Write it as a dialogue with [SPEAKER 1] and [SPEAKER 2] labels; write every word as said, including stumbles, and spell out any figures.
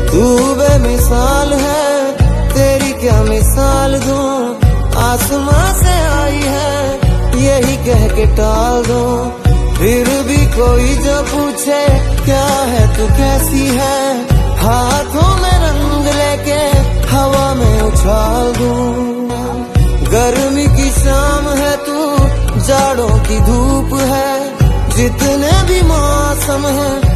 [SPEAKER 1] तू बेमिसाल है, तेरी क्या मिसाल दूं, आसमां से आई है यही कह के टाल दूं। फिर भी कोई जो पूछे क्या है तू कैसी है, हाथों में रंग लेके हवा में उछाल दूं। गर्मी की शाम है तू, जाड़ों की धूप है, जितने भी मौसम है